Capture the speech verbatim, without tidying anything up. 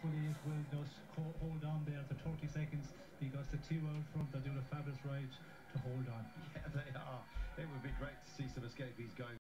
hopefully it will just hold on there for thirty seconds, because the two out front are doing a fabulous ride to hold on. Yeah, they are. It would be great to see some escapees going